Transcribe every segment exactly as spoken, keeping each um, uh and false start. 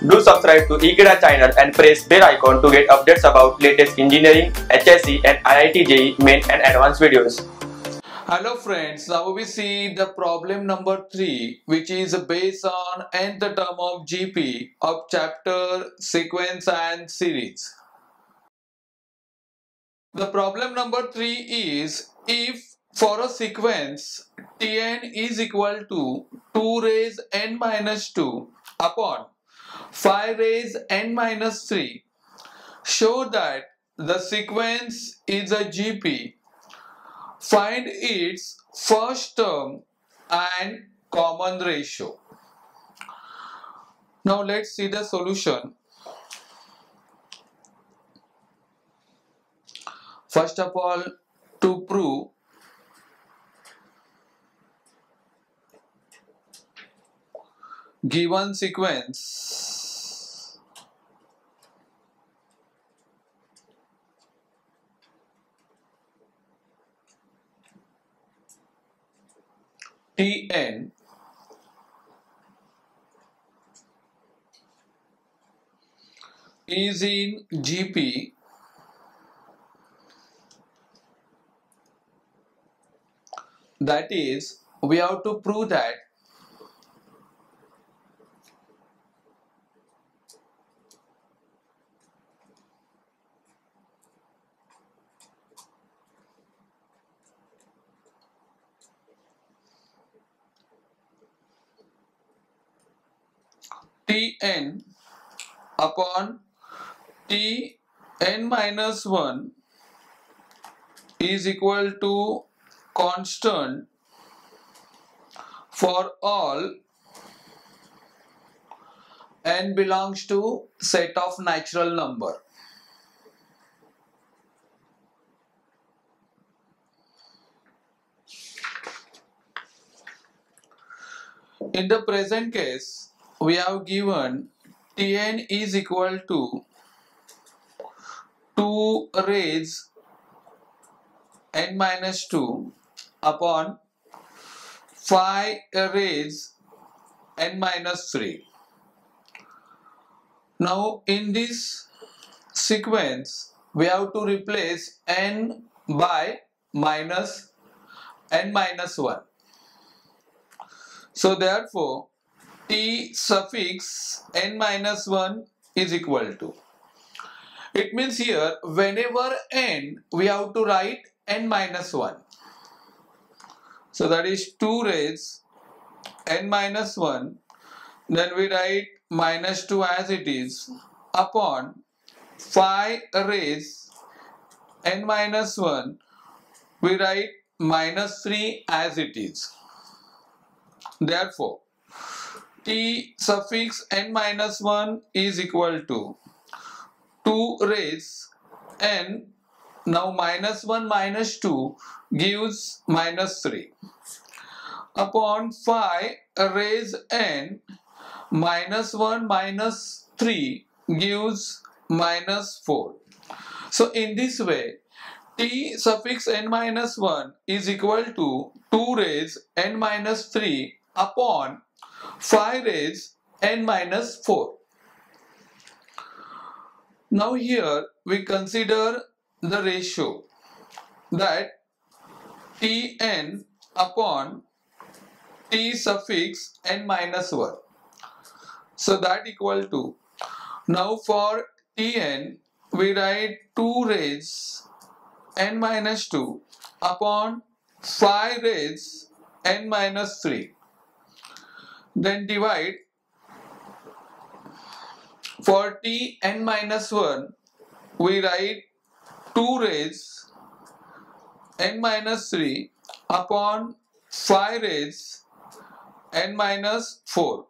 Do subscribe to Ekeeda channel and press bell icon to get updates about latest engineering, H S C and I I T J E E main and advanced videos. Hello friends, now we see the problem number three, which is based on nth term of G P of chapter sequence and series. The problem number three is, if for a sequence Tn is equal to two raised n minus two upon five raised n minus three, show that the sequence is a G P. Find its first term and common ratio. Now let's see the solution. First of all, to prove given sequence Tn is in G P, that is, we have to prove that Tn upon Tn minus one is equal to constant for all n belongs to set of natural number. In the present case, we have given Tn is equal to two raised n minus two upon five raised n minus three. Now in this sequence, we have to replace n by minus n minus one. So therefore, T suffix n minus one is equal to. It means here, whenever n, we have to write n minus one. So that is two raised n minus one. Then we write minus two as it is upon five raised n minus one. We write minus three as it is. Therefore, T suffix n minus one is equal to two raised n, now minus one minus two gives minus three, upon five raised n, minus one minus three gives minus four. So in this way, T suffix n minus one is equal to two raised n minus three upon five raised n minus four. Now here we consider the ratio, that Tn upon T suffix n minus one. So that equal to, now for Tn we write two raised n minus two upon five raised n minus three. Then divide for Tn minus one, we write two raised n minus three upon five raised n minus four.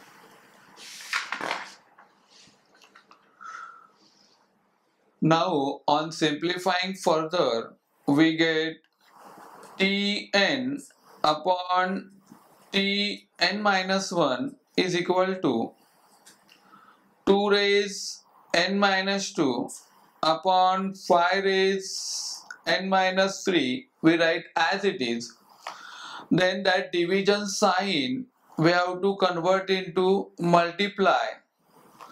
Now on simplifying further, we get Tn upon Tn minus one is equal to two raised n minus two upon five raised n minus three, we write as it is. Then that division sign we have to convert into multiply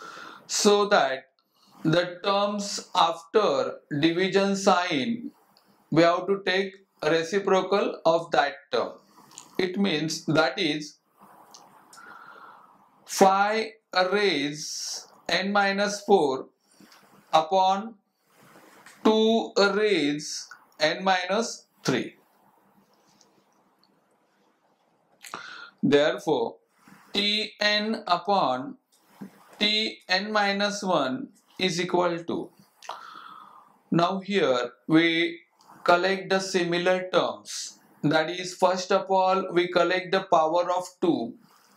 so that the terms after division sign we have to take reciprocal of that term. It means that is five raise n minus four upon two raise n minus three. Therefore, Tn upon Tn minus one is equal to. Now here we collect the similar terms. That is, first of all we collect the power of two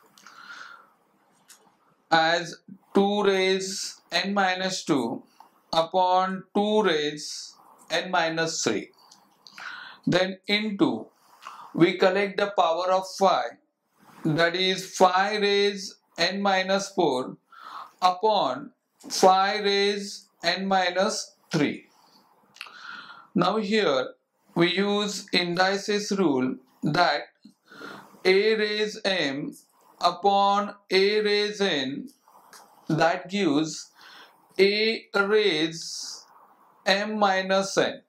as two raise n minus two upon two raise n minus three. Then into we collect the power of five, that is five raise n minus four upon five raise n minus three. Now here we use indices rule that a raise m upon a raise n, that gives a raise m minus n.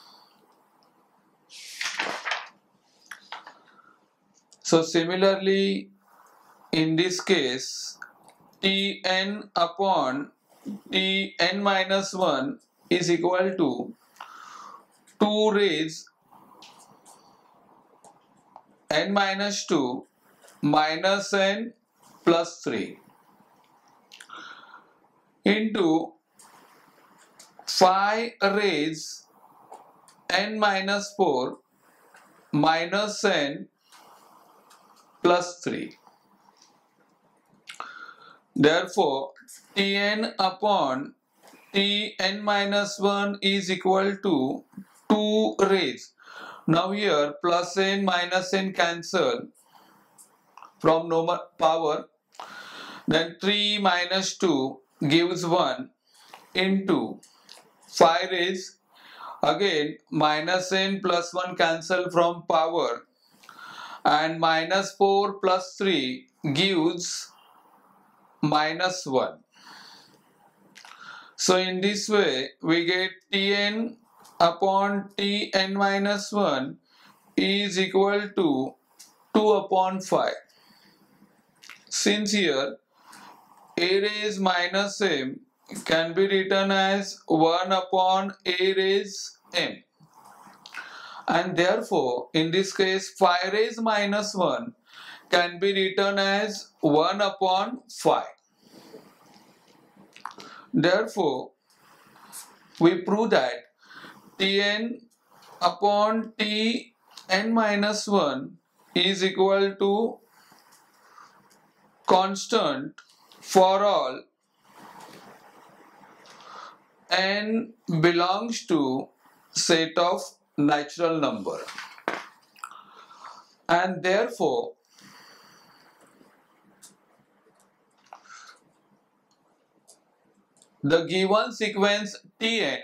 So similarly, in this case, Tn upon Tn minus one is equal to two raise n minus two minus n plus three into five raise n minus four minus n plus three. Therefore, Tn upon Tn minus one is equal to two raise. Now here plus n minus n cancel from no power. Then three minus two gives one into five raise. Again minus n plus one cancel from power. And minus four plus three gives minus one. So in this way we get Tn upon Tn minus one is equal to two upon five. Since here a raise minus m can be written as one upon a raise m, and therefore in this case five raise minus one can be written as one upon five. Therefore, we prove that Tn upon Tn minus one is equal to constant for all n belongs to set of natural number, and therefore the given sequence Tn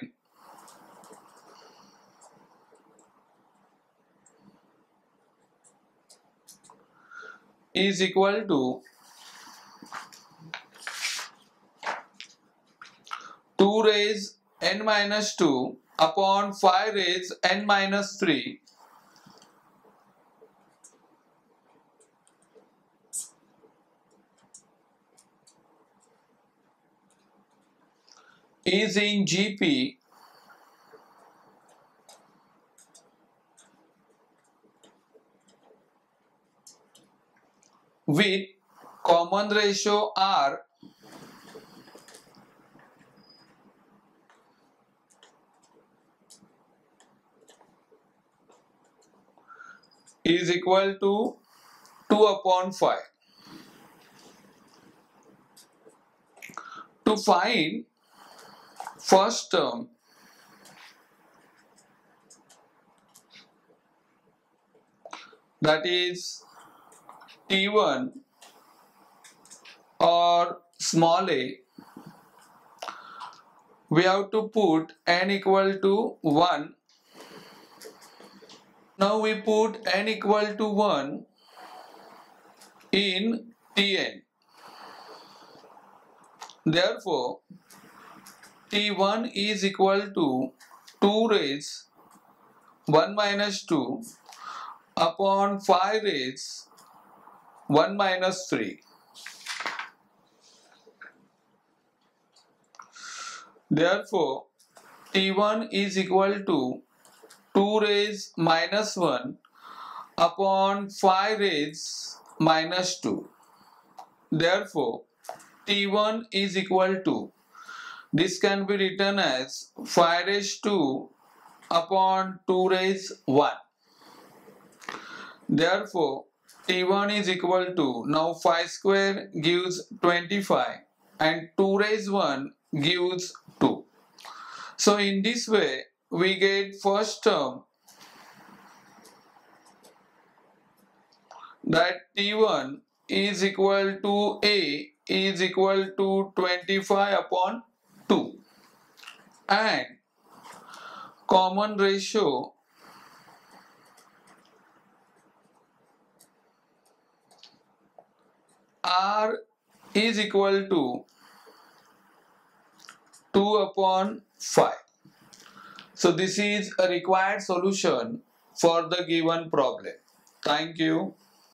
is equal to two raise n minus two upon five raise n minus three is in G P with common ratio R is equal to two upon five. To find first term, that is T one or small a, we have to put n equal to one. Now we put n equal to one in Tn. Therefore, T one is equal to two raised one minus two upon five raised one minus three. Therefore, T one is equal to two raised minus one upon five raised minus two. Therefore, T one is equal to, this can be written as five raised two upon two raised one. Therefore, T one is equal to, now five square gives twenty-five and two raised one gives two. So in this way we get first term, that T one is equal to A is equal to twenty-five upon two, and common ratio R is equal to two upon five. So this is a required solution for the given problem. Thank you.